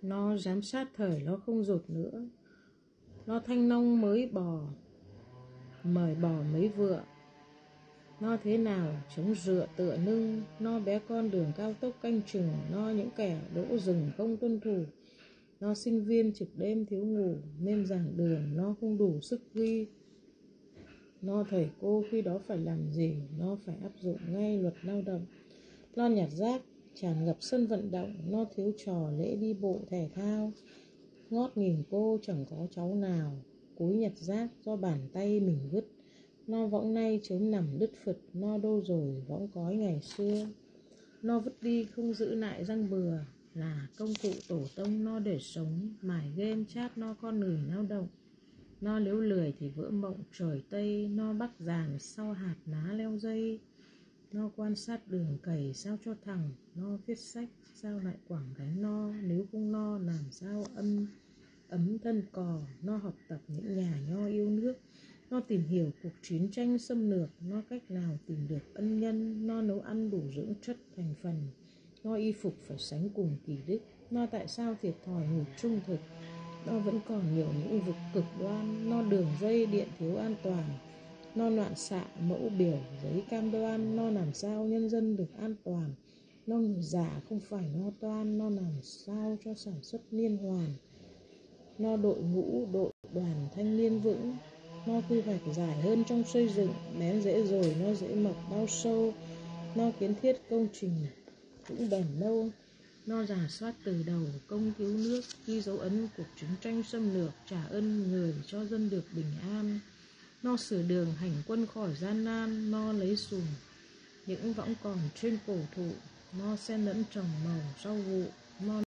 Nó giám sát thời nó không dột nữa. Nó thanh nong mới bò, mời bò mấy vựa. Nó thế nào chống dựa tựa nưng. Nó bé con đường cao tốc canh chừng. Nó những kẻ đỗ rừng không tuân thủ. Nó sinh viên trực đêm thiếu ngủ nên giảng đường nó không đủ sức ghi. Nó thầy cô khi đó phải làm gì, nó phải áp dụng ngay luật lao động. Nó nhặt rác tràn ngập sân vận động. Nó thiếu trò lễ đi bộ thể thao. Ngót nghìn cô chẳng có cháu nào cúi nhặt rác do bàn tay mình vứt. Nó võng nay chớm nằm đứt phật. Nó đô rồi võng cói ngày xưa. Nó vứt đi không giữ lại răng bừa là công cụ tổ tông nó để sống. Mải game chat nó con người lao động. Nó nếu lười thì vỡ mộng trời Tây. Nó bắt giàn sau hạt ná leo dây. Nó quan sát đường cày sao cho thẳng. Nó viết sách sao lại quẳng gánh no. Nếu không no làm sao ấm thân cò. Nó học tập những nhà nho yêu nước. Nó tìm hiểu cuộc chiến tranh xâm lược. Nó cách nào tìm được ân nhân. Nó nấu ăn đủ dưỡng chất thành phần. Nó y phục phải sánh cùng kỳ đức. Nó tại sao thiệt thòi ngược trung thực. Nó vẫn còn nhiều những vực cực đoan. Nó đường dây điện thiếu an toàn. Nó loạn xạ mẫu biểu giấy cam đoan. Nó làm sao nhân dân được an toàn. Nó người giả không phải lo toan. Nó làm sao cho sản xuất liên hoàn. Nó đội ngũ đội đoàn thanh niên vững. Nó quy hoạch dài hơn trong xây dựng. Bén rễ rồi nó dễ mọc bao sâu. Nó kiến thiết công trình vững bền lâu. Nó rà soát từ đầu công cứu nước. Ghi dấu ấn cuộc chiến tranh xâm lược. Trả ơn người cho dân được bình an. Nó sửa đường hành quân khỏi gian nan. Nó lấy xuồng những võng còn trên cổ thụ. Nó xen lẫn trồng màu rau vụ. Nó